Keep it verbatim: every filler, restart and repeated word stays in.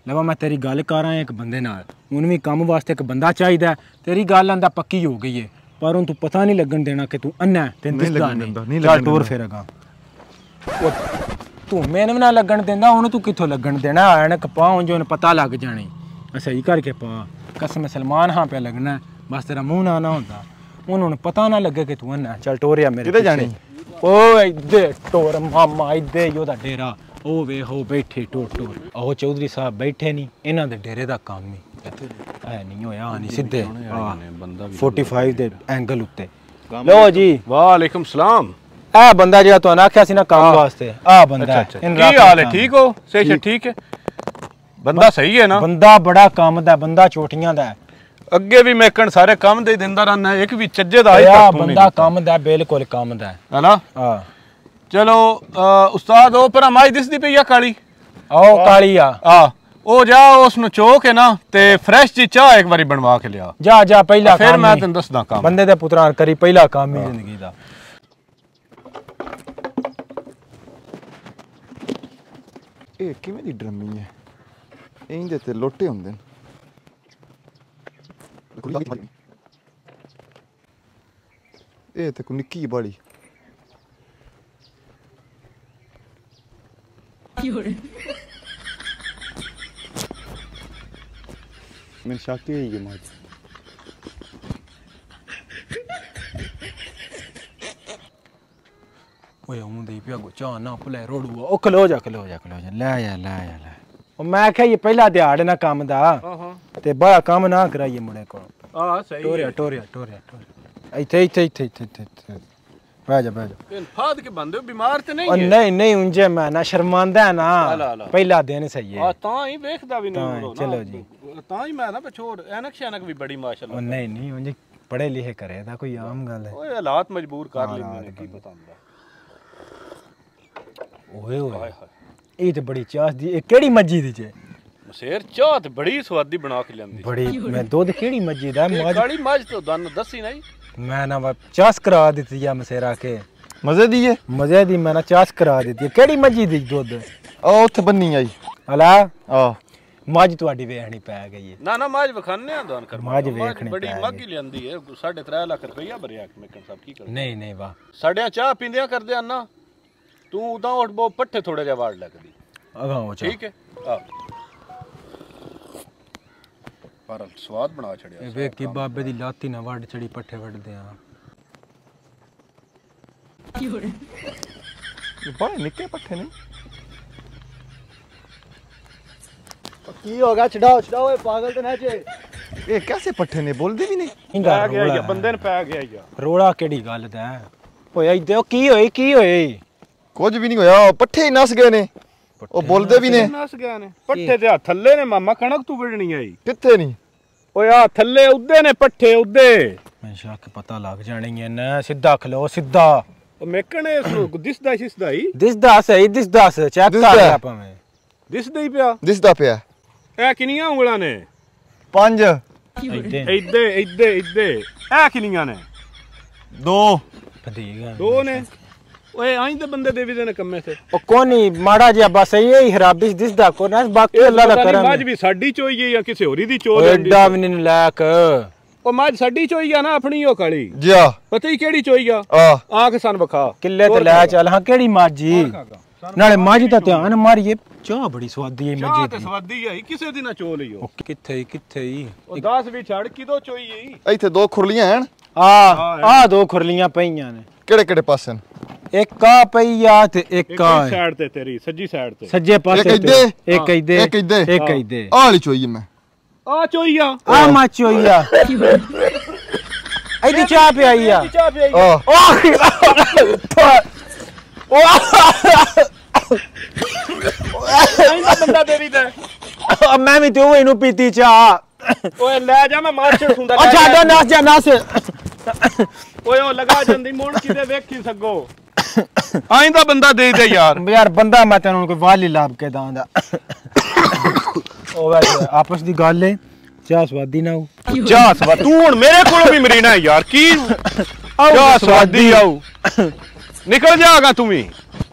लवा मैं तेरी गल कर एक बंदे नाल हुण भी काम वास्ते एक बंदा चाहिदा। तेरी गल आंदा पक्की हो गई है पर हुण तू पता नहीं लगन देना कि तू अन्ना है तेन दिसदा नहीं। चल टूर फिर अगा तू मैनू ना लगन देंदा हुण तू कित्थों लगन देना ऐनक पा हुण जो पता लग जानी सही करके पा कसम सलमान हाँ पे लगना है बस तेरा मुंह ना ना होंदा हुण पता ना लगे कि तू अन्ना। चल टोरिया मेरे किते जानी ओ इदे टोर मामा इदे ओदा डेरा ओ वे हो बैठे टोर टोर ओ चौधरी साहब बैठे नहीं इन्हां दे डेरे दा काम ही है नहीं होया नहीं सीधे बंदा पैंतालीस दे एंगल उत्ते। लो जी वालेकुम सलाम। आ बंदा जेड़ा तो आख्या सी ना काम वास्ते आ बंदा की हाल है ठीक हो सही ठीक है बंदा सही है ना बंदा बड़ा काम दा बंदा चोटियां दा अगे भी मेकन सारे काम दे दिंदा रहना एक भी चज्जे दा आ बंदा काम दा बिल्कुल काम दा है ना। हां चलो उस्ताद ओ पर माई दिसदी पई आ काली आओ काली आ हां ओ जा उसनु चोक है ना ते फ्रेश जी चाह एक बारी बनवा के लिया जा जा पहला फिर मैं तैਨੂੰ दसदा काम बंदे दे पुत्रान करी पहला काम ही जिंदगी दा। ए किवें दी ड्रमी है इंदे ते लोटे हुंदे न ए ते को निक्की बड़ी मेरी शक्ति है ये माज ओए हूं दे पिया गो चा ना भुले रोड़ू ओ खलो जा खलो जा खलो जा ले या ले या ले ओ मैं कह ये पहला दिहाड़ ना काम दा हां हां ते बड़ा काम ना कराइए मुंडे को हां सही टोरिया टोरिया टोरिया टोरिया इथे इथे इथे इथे बैठ जा बैठ जा इन फाद के बंदे बीमार ते नहीं है नहीं नहीं उंजे मैं ना शर्मांदा है ना पहला दिन सही है हां तां ही देखदा भी नहीं हो चलो जी तां ही मैं ना छोड़ एनक शनक भी बड़ी माशाल्लाह नहीं नहीं उंजे पढ़े लिखे करे दा कोई आम गल है ओए हालात मजबूर कर लेंदे ने की पता हुंदा ओए ओए ये तो बड़ी चास दी ए केड़ी मस्जिद दी चे मसेर चाह ते बड़ी स्वादी बना के लेंदी बड़ी मैं दूध केड़ी मस्जिद है मज काली मज तो दन दसी नहीं मैं ना चास करा दी है मसेरा के मजे दी है मजे दी मैं ना चास करा दी है केड़ी मस्जिद दी दूध ओ ओथे बन्नी आई हला आ मज ਤੁਹਾਡੀ ਵੇਖਣੀ ਪੈ ਗਈ ਹੈ ਨਾ ਨਾ ਮਜ ਵਖਾਨੇ ਆ ਦਾਨ ਕਰ ਮਜ ਵੇਖਣੀ ਬੜੀ ਮੱਗੀ ਲੈਂਦੀ ਹੈ ਸਾਢੇ ਤਿੰਨ ਲੱਖ ਰੁਪਈਆ ਭਰਿਆ ਕਿ ਮੇਕਣ ਸਾਹਿਬ ਕੀ ਕਰ ਨਹੀਂ ਨਹੀਂ ਵਾਹ ਸਾਡਿਆਂ ਚਾਹ ਪੀਂਦਿਆਂ ਕਰਦੇ ਆ ਨਾ ਤੂੰ ਉਦਾਂ ਉੱਠ ਬੋ ਪੱਠੇ ਥੋੜੇ ਜਿਹਾ ਵਾੜ ਲੱਗਦੀ ਅਗਾ ਹੋ ਠੀਕ ਹੈ ਆ ਪਰ ਸਵਾਦ ਬਣਾ ਛੜਿਆ ਇਹ ਵੇਖ ਕੀ ਬਾਬੇ ਦੀ ਲਾਤੀ ਨਾ ਵੱਢ ਛੜੀ ਪੱਠੇ ਵੱਢਦੇ ਆ ਕੀ ਹੋ ਰਿਹਾ ਇਹ ਬੜੇ ਨਿੱਕੇ ਪੱਠੇ ਨੇ की होगा छड़ाओ छड़ाओ ये पागल तो ना चे ये कैसे पट्ठे ने बोलदे भी नहीं पै गया या बंदे ने पै गया या रोड़ा केड़ी गल दा होया इदे ओ की होई की होई कुछ भी नहीं होया पट्ठे ही नस गए ने ओ बोलदे भी ने नस गए ने पट्ठे ते थल्ले ने मामा कणक तू बड़नी आई किथे नहीं ओया थल्ले उद्दे ने पट्ठे उद्दे मैं शक पता लग जानी है ना सीधा खलो सीधा ओ मेकने दिसदा शिसदा ही दिसदा सही दिसदा से चेक कर ले पवे दिसदा ही पिया दिसदा पिया ए किनियां उंगलां ने पांच इदे इदे इदे इदे ए किनियां ने दो फदीगा दो ने ओए आई ते बंदे देवी दे ने कम्मे से ओ कोनी माड़ा जिया बस यही खराबी दिसदा को ना बाकी अल्लाह दा करम मज भी साडी चोई है या किसी होरी दी चोई एडा भी नहीं लायक ओ मज साडी चोई है ना अपनी ओ काली जिया पता ही केड़ी चोई आ आ आंख सन बखा किले ते ले चल हां केड़ी माजी नाले माजी दा ध्यान मारिए चाह बड़ी स्वादी है मजे दी स्वादी है किसे दी ना चो लियो किथे किथे ओ दस भी छड़ की दो चोई है इथे दो खुरलियां हैं आ आ दो खुरलियां पईयां ने केड़े केड़े पासे एक का पईया ते एक का साइड ते तेरी सज्जी साइड ते सज्जे पासे एक इदे एक इदे एक इदे एक इदे आ वाली चोई मैं आ चोईया आ मा चोईया इदी चाह पे आई आ चाह पे आई ओ ओ बंदा तेरी ते अब मैं भी तो इनु पीती चाह ओए ले जा मैं मार छड़ सुंदा अच्छा दो नास जा नास ओए ओ लगा जंदी मोड़ किते देखी सको आइंदा बंदा दे दे यार यार बंदा मैं तेन कोई वाली लाभ के दांदा ओ वैसे आपस दी गल है चाह स्वादी ना हो चाह स्वाद तू हुन मेरे कोल भी मरीना है यार की चाह स्वादी आऊ निकल जागा तू भी